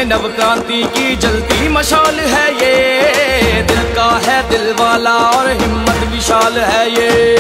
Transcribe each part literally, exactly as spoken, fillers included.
में नव क्रांति की जलती मशाल है ये, दिल का है दिल वाला और हिम्मत विशाल है ये।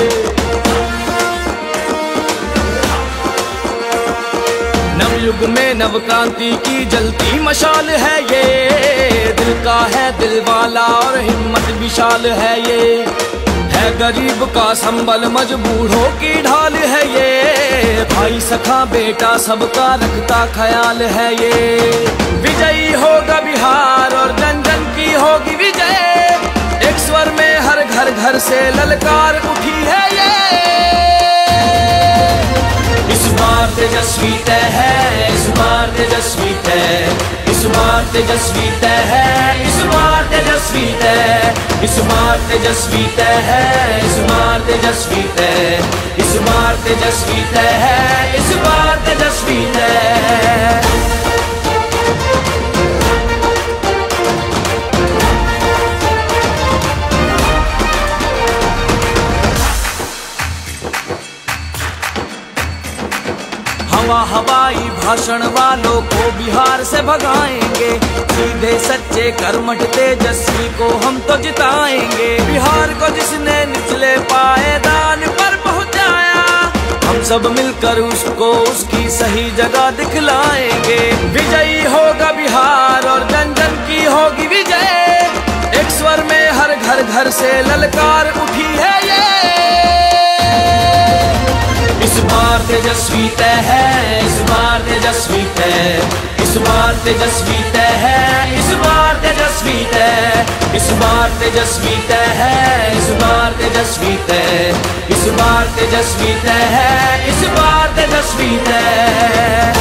नवयुग में नव क्रांति की जलती मशाल है ये, दिल का है दिल वाला और हिम्मत विशाल है ये। है गरीब का संबल मजबूरों की ढाल है ये, भाई सखा बेटा सबका रखता ख्याल है ये। विजयी होगा बिहार और जन जन की होगी विजय, एक स्वर में हर घर घर से ललकार उठी है ये। इस बार तेजस्वी तय है, इस बार तेजस्वी तय, इस बार तेजस्वी तय है, इस बार तेजस्वी तय, इस बार तेजस्वी तय है, इस बार तेजस्वी तय, इस बार तेजस्वी तय है, इस बार तेजस्वी तय। हवा हवाई भाषण वालों को बिहार से भगाएंगे, सीधे सच्चे कर्मठ तेजस्वी को हम तो जिताएंगे। बिहार को जिसने निचले पायदान पर पहुंचाया, हम सब मिलकर उसको उसकी सही जगह दिखलाएंगे। विजयी होगा बिहार और जन जन की होगी विजय, एक स्वर में हर घर घर से ललकार उठी है ये। इस बार तेजस्वी तय है, इस बार तेजस्वी तय, इस बार तेजस्वी तय है, इस बार तेजस्वी तय, इस बार तेजस्वी तय है, इस बार तेजस्वी तय, इस बार तेजस्वी तय है, इस बार तेजस्वी तय।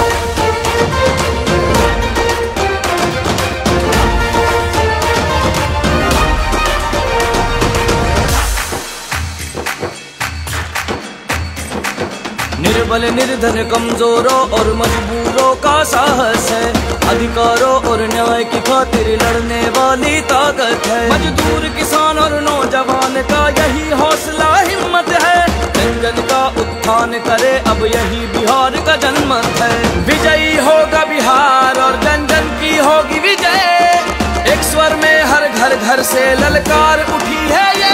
निर्बल निर्धन कमजोरों और मजबूरों का साहस है, अधिकारों और न्याय की खातिर लड़ने वाली ताकत है। मजदूर किसान और नौजवान का यही हौसला हिम्मत है, जन जन का उत्थान करे अब यही बिहार का जनमत है। विजयी होगा बिहार और जन जन की होगी विजय, एक स्वर में हर घर घर से ललकार उठी है ये।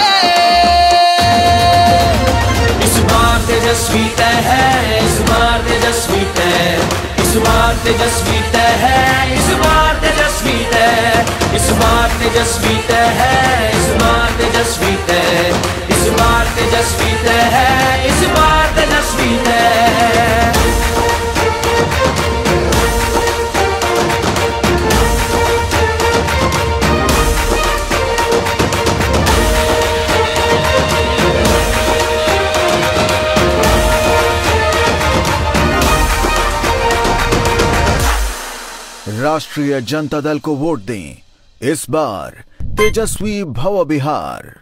इस बार तेजस्वी तय है, इस बार तेजस्वी तय, इस बार तेजस्वी तय है, इस बार तेजस्वी तय, इस बार तेजस्वी तय है, इस बार तेजस्वी तय, इस बार तेजस्वी तय है, इस बार तेजस्वी तय। राष्ट्रीय जनता दल को वोट दें, इस बार तेजस्वी भव बिहार।